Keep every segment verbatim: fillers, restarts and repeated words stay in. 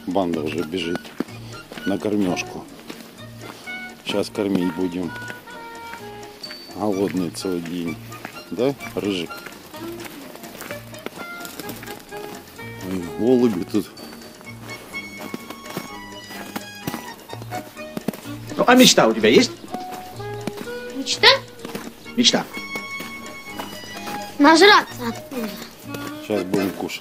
банда уже бежит на кормежку. Сейчас кормить будем. Голодный целый день. Да, Рыжик? Ой, голуби тут. Ну, а мечта у тебя есть? Мечта? Мечта. Нажраться откуда? Сейчас будем кушать.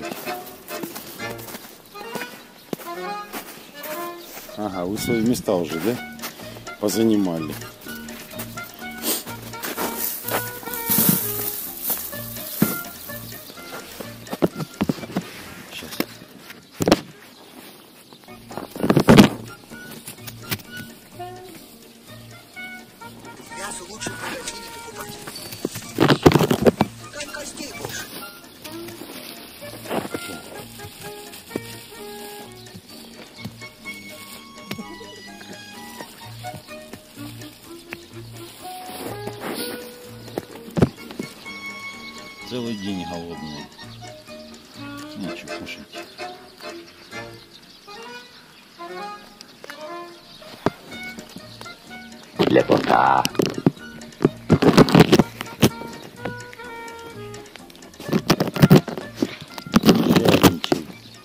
Ага, вы свои места уже, да? Позанимали. Сейчас. Мясо лучше в магазине покупать. Там костей больше. Целый день голодный. Нечего кушать. Для кота. Жадничай.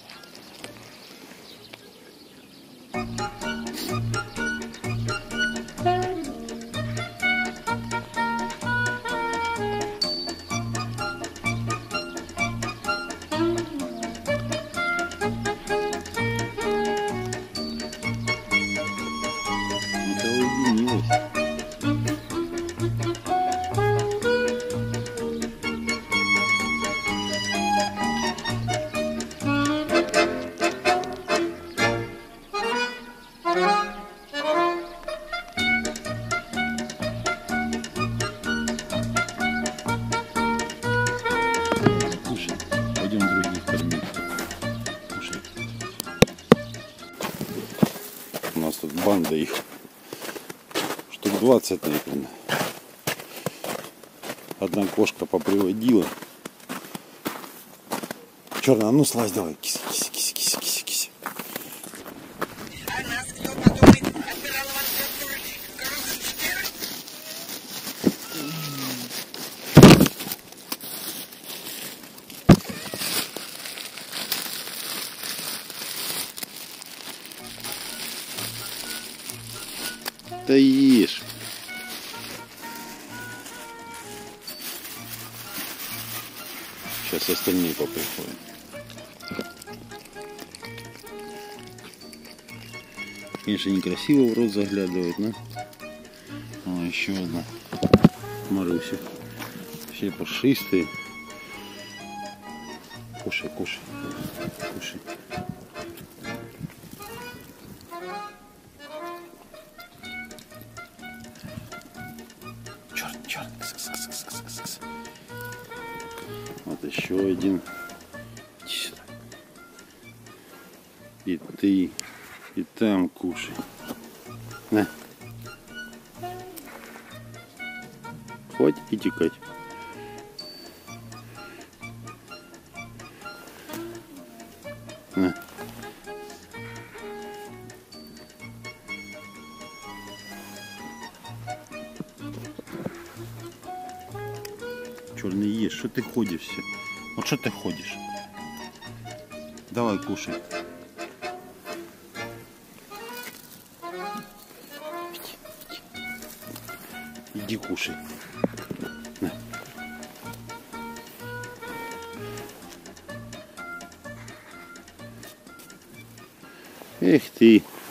Это уединилась. Кушай, пойдем других кормить. Кушай. У нас тут банда их. Штук двадцать, наверное. Одна кошка поприводила. Черная, а ну слазь давай. Киси, киси, киси, киси, киси, киси. Она с кто подумает, отбирала вас от друзей. Короче, четыре. Да ешь. Сейчас остальные поприходят. Конечно, некрасиво в рот заглядывает, но... О, еще одна. Маруся. Все пушистые. Кушай, кушай. Кушай. Черт, черт. Кс, кс, кс, кс, кс, кс. Вот еще один. И ты, и там кушай. На. Хоть и текать. На. Черный ешь, что ты ходишь все? Вот что ты ходишь? Давай кушай. Иди кушай. На. Эх ты.